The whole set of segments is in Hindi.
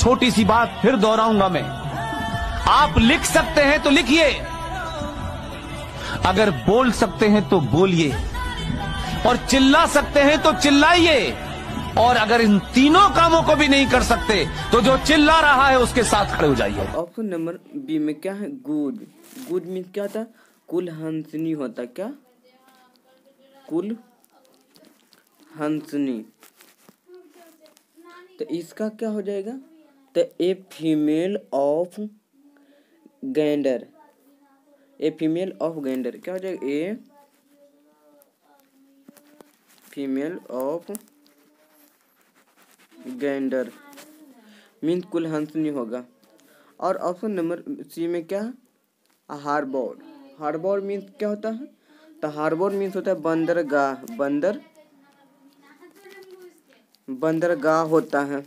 छोटी सी बात फिर दोहराऊंगा मैं, आप लिख सकते हैं तो लिखिए, अगर बोल सकते हैं तो बोलिए, और चिल्ला सकते हैं तो चिल्लाइए, और अगर इन तीनों कामों को भी नहीं कर सकते तो जो चिल्ला रहा है उसके साथ खड़े हो जाइए। ऑप्शन नंबर बी में क्या है? गुड। गुड मीन क्या होता है? कुल हंसनी होता है। क्या? कुल हंसनी। तो इसका क्या हो जाएगा? तो a female of gander. A female of gander क्या हो जाएगा? A female of gander means कुल हंसनी होगा। और ऑप्शन नंबर सी में क्या है? हार्बर। हार्बर मीन्स क्या होता है? तो हार्बर मीन्स होता है बंदरगाह। बंदरगाह होता है।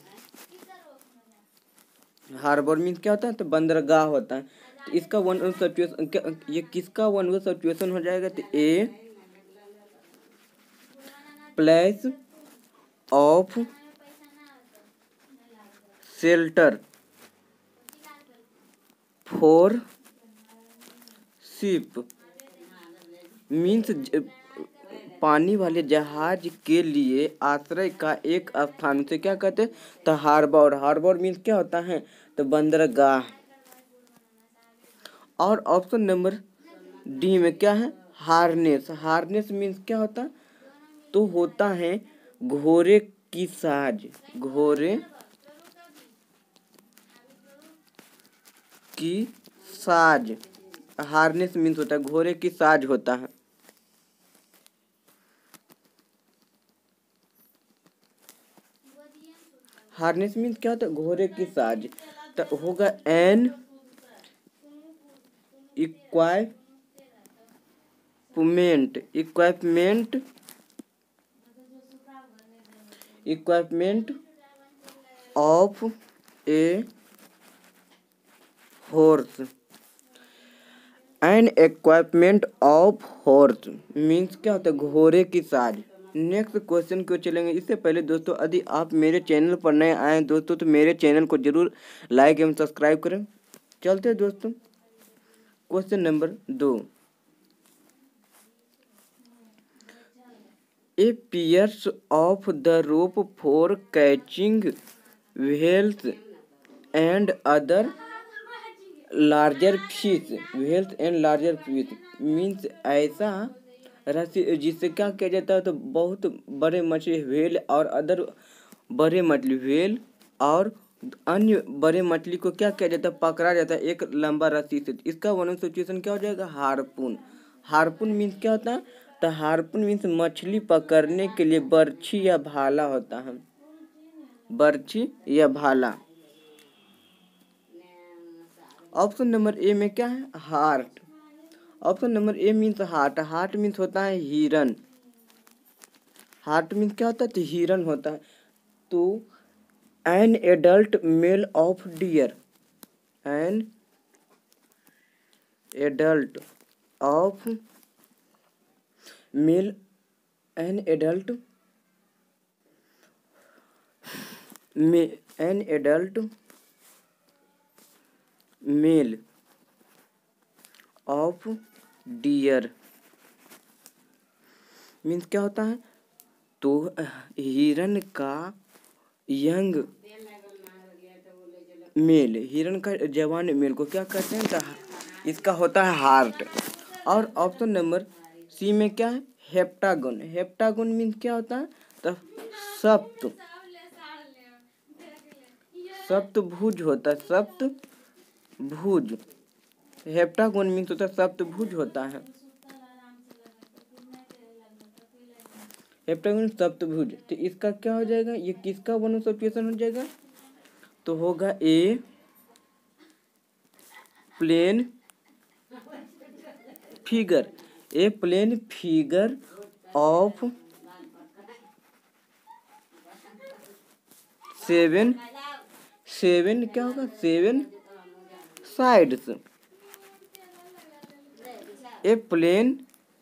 हार्बर मीन्स क्या होता है? तो बंदरगाह होता है। तो इसका वन वर्ड सब्स्टिट्यूशन ये किसका वन वर्ड सब्स्टिट्यूशन हो जाएगा? तो a place of shelter for ship means पानी वाले जहाज के लिए आश्रय का एक स्थान से क्या कहते हैं? तो हार्बर। हार्बर मीन्स क्या होता है? तो बंदरगाह। और ऑप्शन नंबर डी में क्या है? हार्नेस। हार्नेस मीन्स क्या होता है? तो होता है घोड़े की साज। घोड़े की साज। हार्नेस मीन्स होता है घोड़े की साज होता है। हार्नेस मीन्स क्या होता है? घोड़े की साज। तो होगा an equipment of a horse. An equipment of horse means क्या होता है? घोड़े की साज। नेक्स्ट क्वेश्चन क्यों चलेंगे। इससे पहले दोस्तों यदि आप मेरे चैनल पर नए आए हैं दोस्तों तो मेरे चैनल को जरूर लाइक एवं सब्सक्राइब करें। चलते हैं दोस्तों question number 2। A pierce of the rope for catching whales and other larger fish. Whales and larger fish means ऐसा रस्सी जिससे क्या किया जाता है? तो बहुत बड़े मछली व्हेल और अदर बड़े मछली व्हेल और अन्य बड़े मछली को क्या किया जाता है? पकड़ा जाता है एक लंबा रस्सी से। इसका वन सिचुएशन क्या हो जाएगा? हार्पून। हार्पून मीन्स क्या होता है? तो हार्पून मीन्स मछली पकड़ने के लिए बर्छी या भाला होता है। बर्छी या भाला। ऑप्शन नंबर ए में क्या है? Heart. Option number A means heart. Heart means होता है हिरन। हार्ट मीन्स क्या होता है? तो हिरन होता है। तो an adult male of deer. An adult of male. An adult male of deer means क्या होता है? तो हिरन का यंग मेल, हिरन का जवान मेल को क्या कहते हैं? तो इसका होता है हार्ट। और ऑप्शन नंबर सी में क्या है? हेप्टागन। हेप्टागन मीन्स क्या होता है? तो सप्तभुज होता है। सप्तभुज। हेप्टागन मीन्स होता है सप्तभुज होता है। हेप्टागन सप्तभुज। तो इसका क्या हो जाएगा? ये किसका वन सब्स्टिट्यूशन हो जाएगा? तो होगा a plane figure. A plane figure of 7 क्या होगा? 7 sides. A plane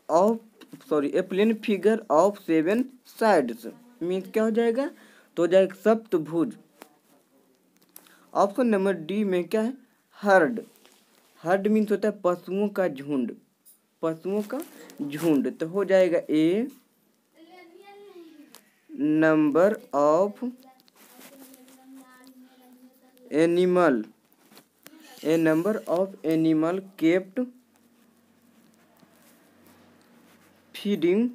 figure of 7 sides means क्या हो जाएगा? तो हो जाएगा सप्तभुज। ऑप्शन नंबर डी में क्या है, हर्ड। हर्ड मीन्स होता है पशुओं का झुंड, पशुओं का झुंड। तो हो जाएगा a number of animal, a number of animal kept feeding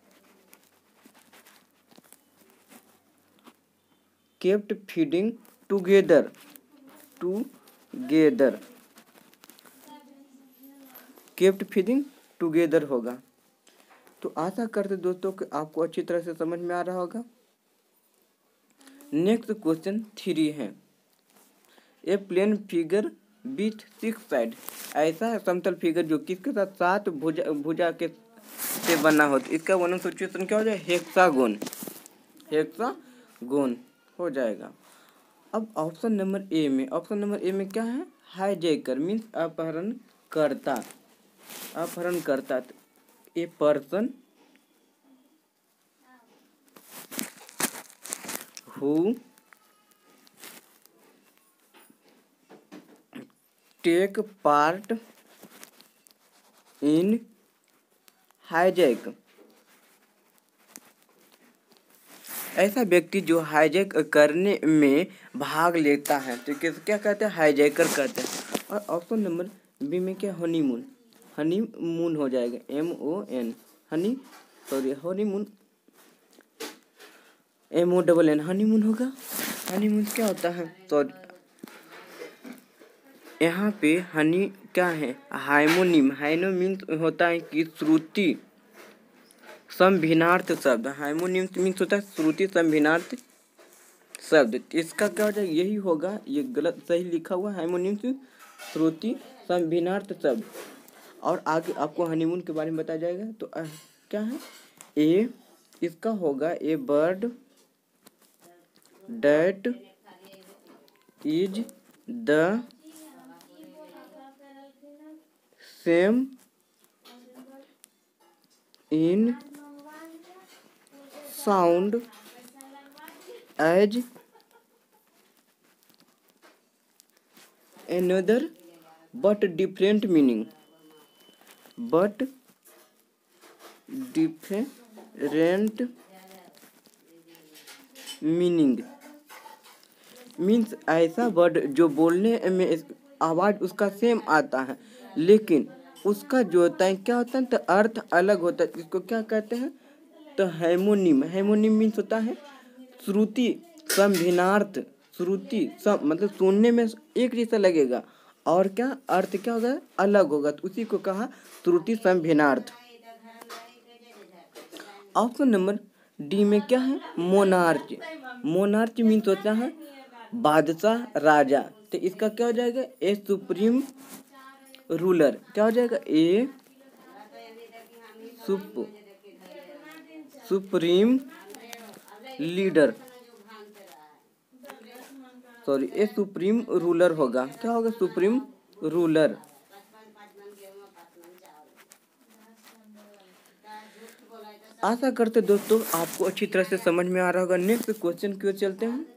together kept feeding together होगा। तो आशा करते दोस्तों कि आपको अच्छी तरह से समझ में आ रहा होगा। नेक्स्ट क्वेश्चन 3 है, a plane figure with 6 side. ऐसा समतल फिगर जो किसके साथ 7 भुजा के से बना हो, तो इसका वन सिचुएशन क्या हो जाए, हेक्सागोन हो जाएगा। अब ऑप्शन नंबर ए में क्या है, हाईजैकर मीन्स अपहरणकर्ता। A person who take part in hijack. ऐसा व्यक्ति जो हाईजैक करने में भाग लेता है तो क्या कहते हैं, हाईजैकर कहते हैं। और ऑप्शन नंबर बी में क्या, हनीमून हो जाएगा, MON हनीमून MONN हनीमून होगा। हनीमून क्या होता है, तो यहाँ पे हनी क्या है, हाइमोनिम मीन्स होता है कि श्रुति संभिन्नार्थ शब्द। हाइमोनिम मीन्स होता है श्रुति संभिन्नार्थ शब्द। इसका क्या हो जाएगा, यही होगा, ये गलत सही लिखा हुआ है, हाइमोनिम श्रुति संभिन्नार्थ शब्द। और आगे आपको हनीमून के बारे में बताया जाएगा। तो क्या है, ए इसका होगा, a word that is the same in sound as another but different meaning means ऐसा वर्ड जो बोलने में आवाज उसका सेम आता है, लेकिन उसका जो होता है क्या होता है, तो अर्थ अलग होता है। इसको क्या कहते हैं, तो हेमोनिम मीन्स होता है श्रुति संभिन्नार्थ। मतलब सुनने में एक जैसा लगेगा और क्या अर्थ क्या होगा, अलग होगा, तो उसी को कहा श्रुति संभिन्नार्थ। ऑप्शन नंबर डी में क्या है, मोनार्च मीन्स होता है बादशाह, राजा। तो इसका क्या हो जाएगा, ए सुप्रीम रूलर। क्या हो जाएगा, a supreme leader, a supreme ruler होगा। क्या होगा, सुप्रीम रूलर। आशा करते दोस्तों आपको अच्छी तरह से समझ में आ रहा होगा। नेक्स्ट क्वेश्चन की ओर चलते हैं।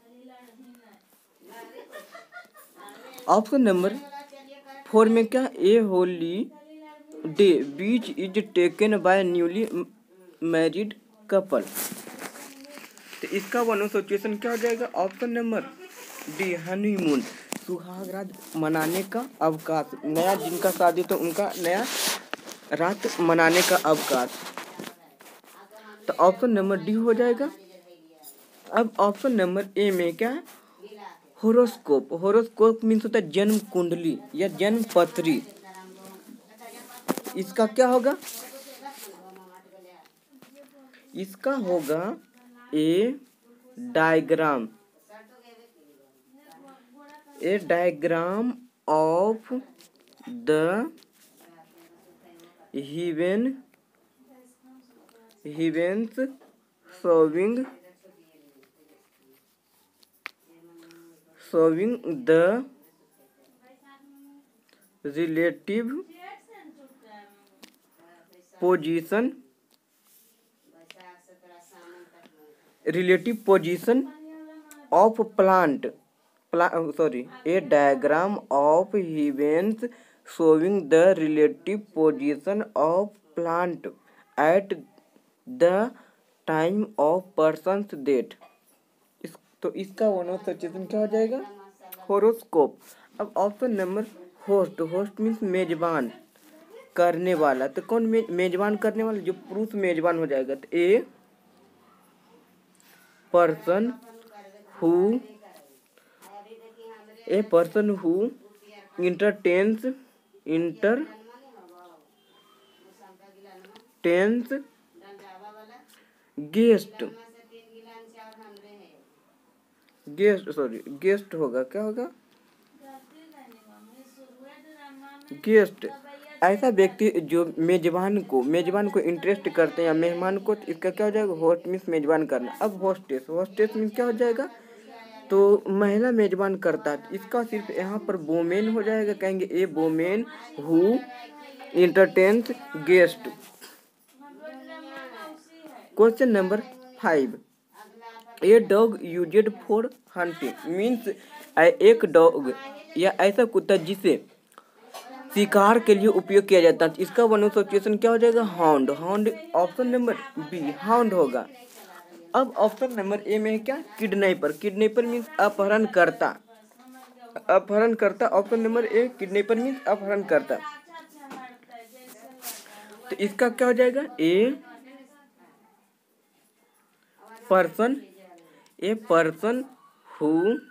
ऑप्शन नंबर 4 में क्या, a holiday which is taken by newly married couple. तो इसका वन सिचुएशन क्या हो जाएगा, ऑप्शन नंबर डी हनीमून, सुहागरात मनाने का अवकाश। नया जिनका शादी तो उनका नया रात मनाने का अवकाश। तो ऑप्शन नंबर डी हो जाएगा। अब ऑप्शन नंबर ए में क्या है, होरोस्कोप मीन्स होता है जन्म कुंडली या जन्म पत्री। इसका क्या होगा, इसका होगा a diagram of the heavens showing the relative position of plant a diagram of events showing the relative position of plant at the time of person's death। तो इसका सचेतन क्या हो जाएगा? होरोस्कोप। अब option number host. Host means मेजबान करने वाला। तो कौन मेजबान करने वाला? जो पुरुष मेजबान हो जाएगा। तो a person who entertains guest होगा। क्या होगा? गेस्ट। ऐसा व्यक्ति जो मेजबान को इंटरेस्ट करते हैं या मेहमान को, तो इसका क्या हो जाएगा? होस्ट मीन्स मेजबान करना। अब होस्टेस मीन्स क्या हो जाएगा? तो महिला मेजबान करता है। इसका सिर्फ यहाँ पर वोमेन हो जाएगा। कहेंगे a women who entertains guest. Question number 5। A dog used for hunting means एक डॉग या ऐसा कुत्ता जिसे शिकार के लिए उपयोग किया जाता है। इसका वनोसिचुएशन क्या हो जाएगा? Hound. Option number B hound होगा। अब ऑप्शन नंबर ए में है क्या? किडनैपर मीन्स अपहरणकर्ता। Option number A kidnapper means अपहरणकर्ता। तो इसका क्या हो जाएगा? A person who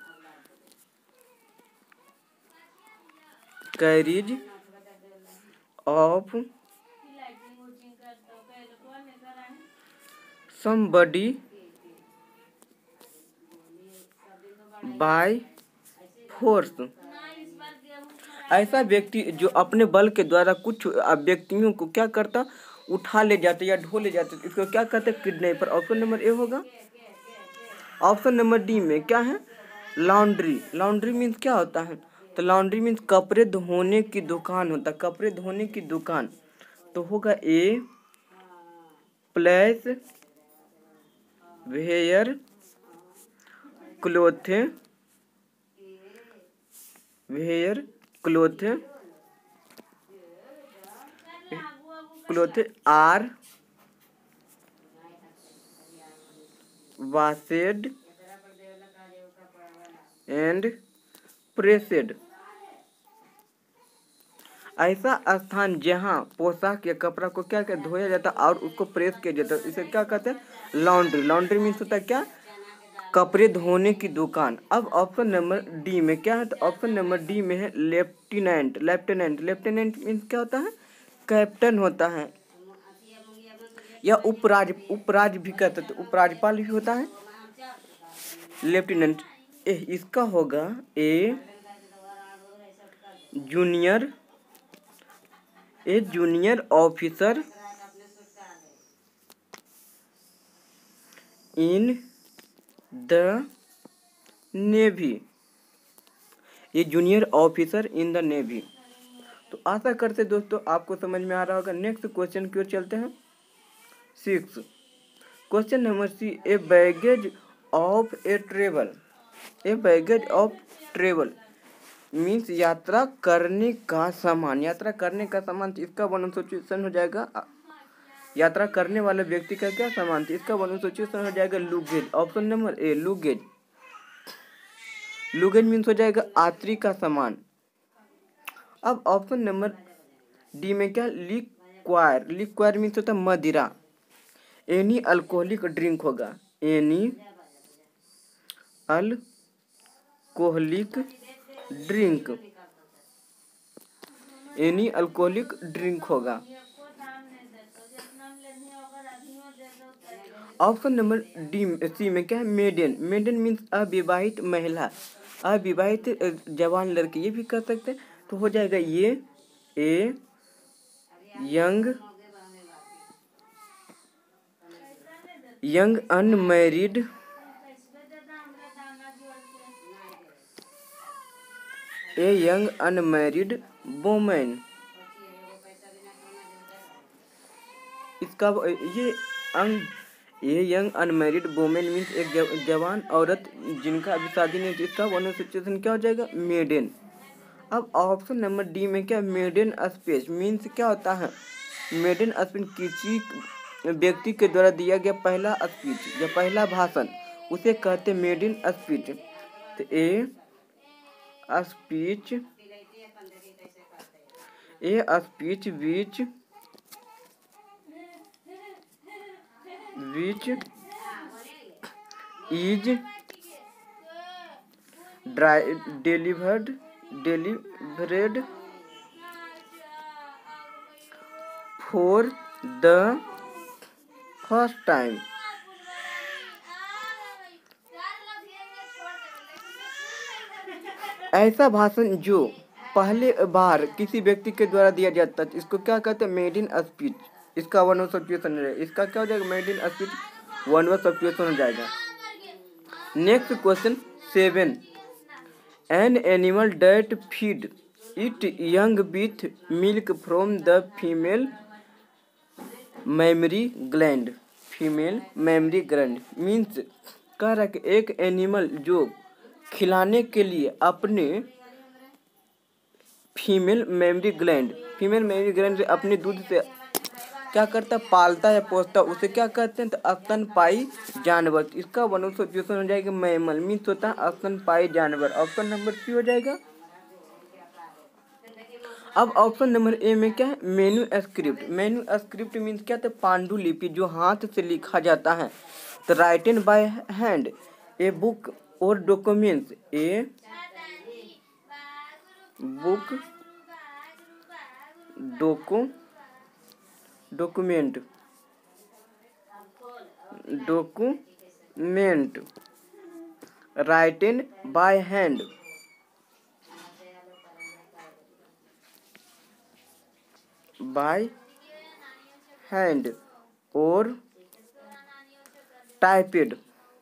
carries off somebody by force। ऐसा व्यक्ति जो अपने बल के द्वारा कुछ व्यक्तियों को क्या करता? उठा ले जाते या ढो ले जाते। इसको क्या कहते? किडनैपर। ऑप्शन नंबर ए होगा। ऑप्शन नंबर डी में क्या है? लॉन्ड्री मीन्स क्या होता है? तो लॉन्ड्री मीन्स कपड़े धोने की दुकान होता है। कपड़े धोने की दुकान। तो होगा a place where cloth are washed and pressed. ऐसा स्थान जहाँ पोशाक या कपड़ा को क्या धोया जाता है और उसको प्रेस किया जाता है, इसे क्या कहते हैं? लॉन्ड्री मीन्स होता है क्या? कपड़े धोने की दुकान। अब ऑप्शन नंबर डी में क्या है? तो ऑप्शन नंबर डी में है लेफ्टिनेंट मीन्स क्या होता है? कैप्टन होता है या उपराज भी कहते हैं। तो उपराज्यपाल भी होता है लेफ्टिनेंट। इसका होगा a junior officer in the navy. ये junior officer in the navy. तो आशा करते दोस्तों आपको समझ में आ रहा होगा। नेक्स्ट क्वेश्चन की ओर चलते हैं। 6 question number C. A baggage of travel means यात्रा करने का सामान। इसका वनोसिचुएशन हो जाएगा यात्रा करने वाले व्यक्ति का क्या सामान था? इसका वनोसिचुएशन हो जाएगा luggage. Option number A luggage means हो जाएगा यात्री का सामान। अब ऑप्शन नंबर डी में क्या? लिक्वायर मीन्स होता है मदिरा। एनी अल्कोहलिक ड्रिंक होगा। एनी अल्कोहलिक ड्रिंक होगा। ऑप्शन नंबर सी में क्या है? मेडन मीन्स अविवाहित महिला, अविवाहित जवान लड़की, ये भी कर सकते हैं। तो हो जाएगा ये ए यंग अनमैरिड वुमेन। इसका ये a young unmarried women means एक जवान औरत जिनका अभी शादी नहीं हुई, इसका वन सिचुएशन क्या हो जाएगा, मेडन। अब ऑप्शन नंबर डी में क्या, मेडन स्पीच मीन्स क्या होता है, मेडन स्पीच किसी व्यक्ति के द्वारा दिया गया पहला स्पीच या पहला भाषण, उसे कहते मेडन स्पीच। तो a speech which is delivered for the first time। ऐसा भाषण जो पहले बार किसी व्यक्ति के द्वारा दिया जाता है, इसको क्या कहते हैं, मेड इन स्पीच। इसका वन वर्ड सब्स्टिट्यूशन है, इसका क्या हो जाएगा, maiden speech one word substitution हो जाएगा। Next question 7, an animal that feed it young with milk from the female mammary gland. Female mammary gland means कह रहा है कि एक एनिमल जो खिलाने के लिए अपने फीमेल मेमरी ग्लैंड से अपने दूध से क्या करता है, पालता है, पोसता, उसे क्या कहते हैं, तो स्तनपायी जानवर। इसका वन ऑफ सब्स्टिट्यूशन हो जाएगा मैमल मीन्स होता है स्तनपायी जानवर। ऑप्शन नंबर सी हो जाएगा। अब ऑप्शन नंबर ए में क्या है, मैन्युस्क्रिप्ट। मैन्युस्क्रिप्ट मीन्स क्या था, पांडुलिपि जो हाथ से लिखा जाता है। तो written by hand a book और documents, a book document written by hand और टाइपेड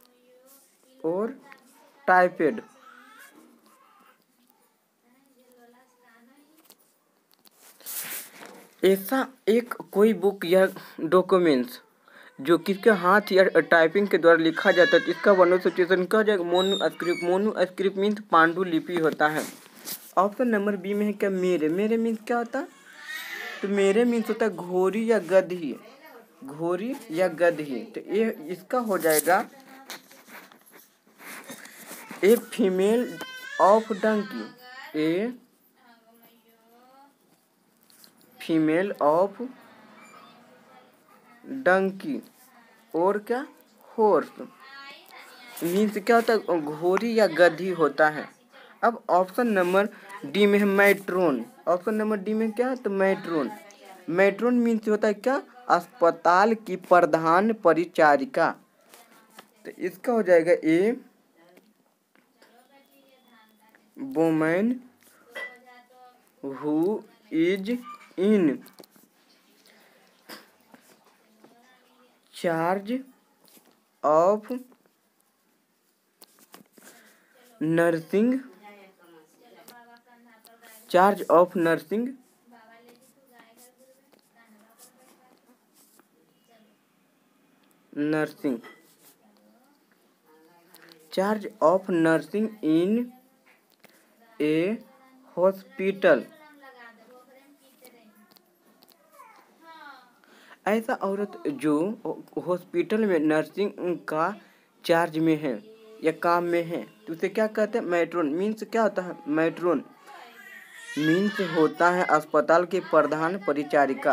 ऐसा एक कोई बुक या डॉक्यूमेंट्स जो किसके हाथ या टाइपिंग के द्वारा लिखा जाता है, इसका वन ऑफ सिचुएशन क्या हो जाएगा, मोनुस्क्रिप्ट। मोनुस्क्रिप्ट मीन्स पांडुलिपि होता है। ऑप्शन नंबर बी में है क्या, मेरे मीन्स क्या होता है, तो मेरे मीन्स होता है घोड़ी या गधी। तो ये इसका हो जाएगा a female of donkey, a female of donkey और क्या, हॉर्स मीन्स क्या होता है, घोड़ी या गधी होता है। अब ऑप्शन नंबर डी में है मैट्रोन। ऑप्शन नंबर डी में क्या है, तो मैट्रोन मीन्स होता है क्या, अस्पताल की प्रधान परिचारिका। तो इसका हो जाएगा a women who is in charge of nursing charge of nursing in a hospital. ऐसा औरत जो हॉस्पिटल में नर्सिंग का चार्ज में है या काम में है, तो उसे क्या कहते हैं, मैट्रोन। मीन्स क्या होता है, मैट्रोन मीन्स होता है अस्पताल की प्रधान परिचारिका।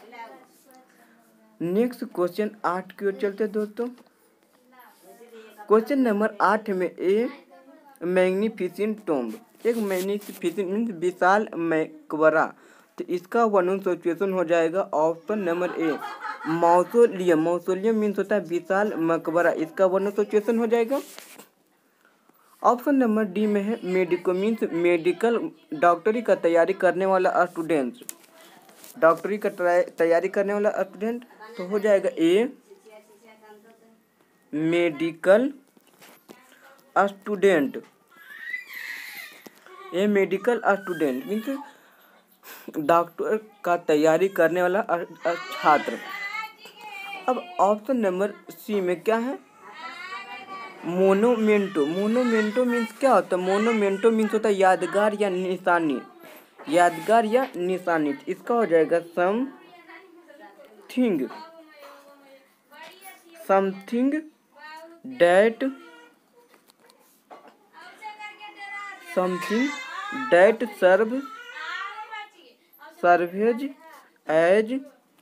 नेक्स्ट क्वेश्चन 8 की ओर चलते दोस्तों। क्वेश्चन नंबर 8 में ए मैग्निफिसेंट टॉम्ब। एक मैग्निफिसेंट मीन्स विशाल मकबरा। तो इसका वन सिचुएशन हो जाएगा option number A mausoleum means होता है विशाल मकबरा। इसका वन सिचुएशन हो जाएगा। ऑप्शन नंबर डी में है मेडिको मीन्स मेडिकल डॉक्टरी का तैयारी करने वाला स्टूडेंट। तो हो जाएगा a medical student means doctor का तैयारी करने वाला छात्र। अब ऑप्शन नंबर सी में क्या है, मोनोमेंटो। मोनोमेंटो मीन्स क्या होता है, मोनोमेंटो मीन्स होता है यादगार या निशानी, यादगार या निशानी। इसका हो जाएगा something, something that, something that serves as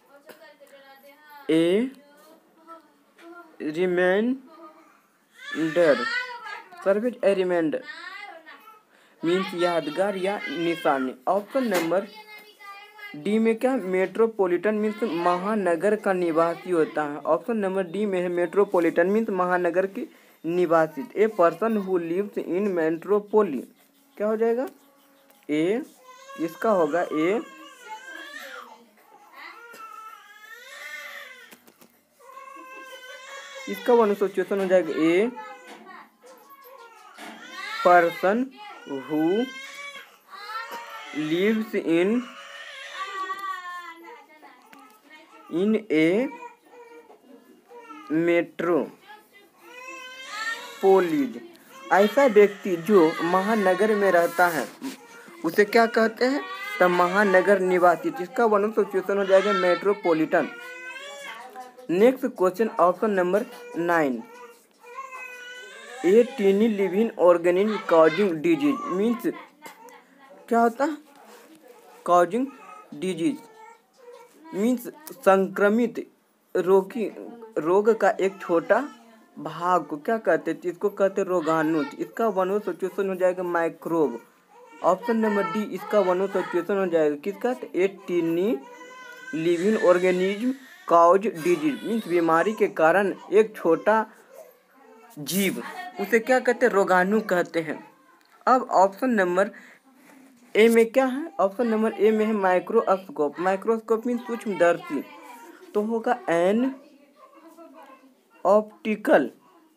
a reminder, serves a reminder means यादगार या निशानी। ऑप्शन नंबर डी में क्या, मेट्रोपॉलिटन मीन्स महानगर का निवासी होता है। ऑप्शन नंबर डी में है मेट्रोपॉलिटन मीन्स महानगर की निवासी। A person who lives in metropolis, क्या हो जाएगा ए, इसका होगा ए, इसका वन सिचुएशन हो जाएगा a person who lives in a metropolis, ऐसा व्यक्ति जो महानगर में रहता है उसे क्या कहते हैं, तो महानगर निवासी। इसका वन सिचुएशन हो जाएगा metropolitan. Next question option number 9, a tiny living organism causing disease means क्या होता है, कॉजिंग डिजीज मीन्स संक्रमित रोग का एक छोटा भाग को क्या कहते हैं, इसको कहते हैं रोगाणु। इसका वन सिचुएशन हो जाएगा माइक्रोब। ऑप्शन नंबर डी, इसका वन सिचुएशन हो जाएगा किसका, a tiny living organism cause disease means बीमारी के कारण एक छोटा जीव, उसे क्या कहते हैं, रोगाणु कहते हैं। अब ऑप्शन नंबर ए में क्या है, ऑप्शन नंबर ए में है माइक्रोस्कोप। माइक्रोस्कोप मीन्स सूक्ष्मदर्शी, तो होगा an optical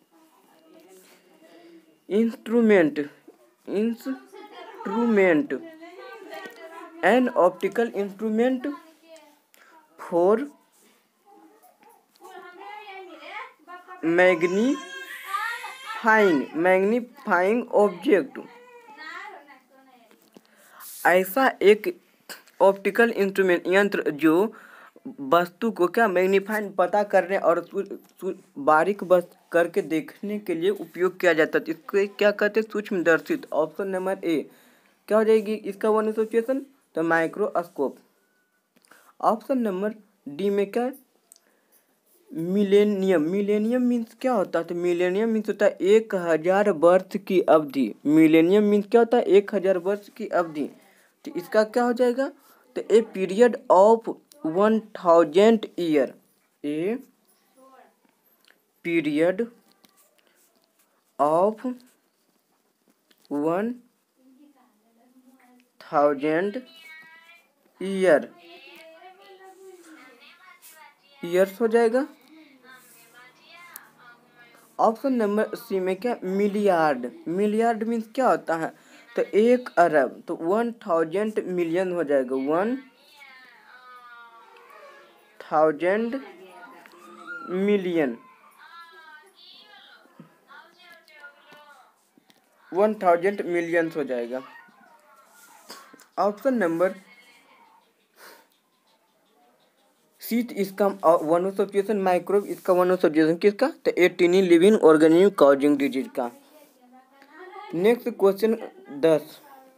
instrument, an optical instrument for magnifying object, ऐसा एक ऑप्टिकल इंस्ट्रूमेंट यंत्र जो वस्तु को क्या मैग्नीफाइंग पता करने और बारीक बस करके देखने के लिए उपयोग किया जाता है। इसको क्या कहते हैं, सूक्ष्मदर्शी। ऑप्शन नंबर ए क्या हो जाएगी, इसका वन सिचुएशन तो माइक्रोस्कोप। ऑप्शन नंबर डी में क्या, मिलेनियम। मिलेनियम मीन्स क्या होता है, तो मिलेनियम मीन्स होता है 1000 वर्ष की अवधि। मिलेनियम मीन्स क्या होता है, 1000 वर्ष की अवधि। तो इसका क्या हो जाएगा, तो a period of 1000 year, a period of 1000 years हो जाएगा। ऑप्शन नंबर सी में क्या, मिलियार्ड। मिलियार्ड मीन्स क्या होता है, तो 1 अरब, तो 1000 मिलियन हो जाएगा, 1000 मिलियन, 1000 मिलियंस हो जाएगा। ऑप्शन नंबर सी, इसका वन सिचुएशन माइक्रोब, इसका वन सिचुएशन किसका, तो a tiny living organism causing disease का। Next question 10,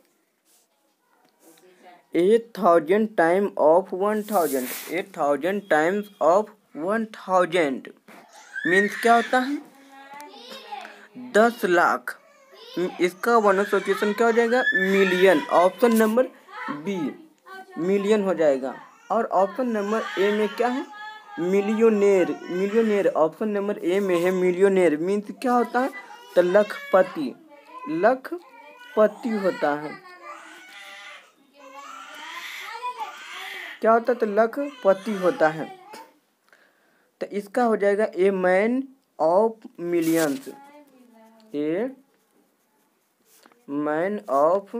8000 time of 1000, 8000 times of 1000 means क्या होता है, 10 लाख। इसका वन सिचुएशन क्या हो जाएगा, million. Option number B million हो जाएगा। और ऑप्शन नंबर ए में क्या है, मिलियोनेर। मिलियोनेर ऑप्शन नंबर ए में है मिलियोनेर मीन्स क्या होता है, तो लखपति, लखपति होता है। क्या होता है, तो लखपति होता है। तो इसका हो जाएगा a man of millions, a man of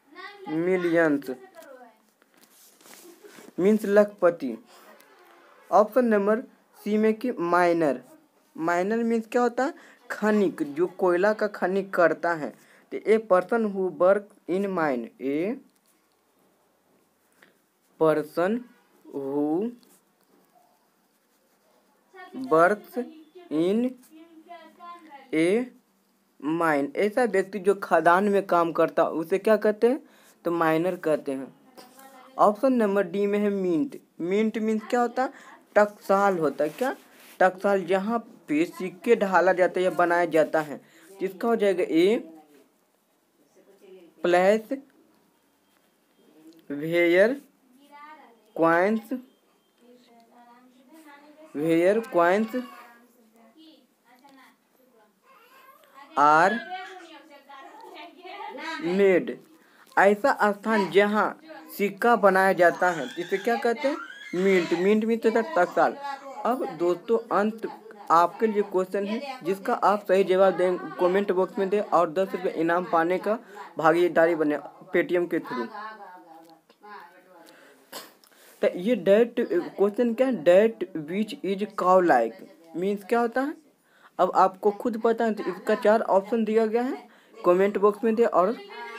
millions means लखपति। ऑप्शन नंबर सी में कि माइनर। माइनर मीन्स क्या होता है? खनिक, जो कोयला का खनिक करता है। तो a person who work in mine, a person who works in a mine, ऐसा व्यक्ति जो खदान में काम करता है उसे क्या कहते हैं? तो माइनर कहते हैं। ऑप्शन नंबर डी में है मिंट। मिंट मीन्स क्या होता है? टकसाल होता है। क्या? टकसाल, जहाँ पे सिक्के ढाला जाता है या बनाया जाता है। जिसका हो जाएगा a place where coins, where coins are made, ऐसा स्थान जहाँ सिक्का बनाया जाता है जिसे क्या कहते हैं? मिंट। मिंट मीन्स होता है टकसाल। अब दोस्तों अंत आपके लिए क्वेश्चन है, जिसका आप सही जवाब दें कमेंट बॉक्स में दें और 10 रुपये इनाम पाने का भागीदारी बने पेटीएम के थ्रू। तो ये डेट क्वेश्चन क्या है? That which is cow like means क्या होता है? अब आपको खुद पता है। तो इसका 4 ऑप्शन दिया गया है, कमेंट बॉक्स में दे और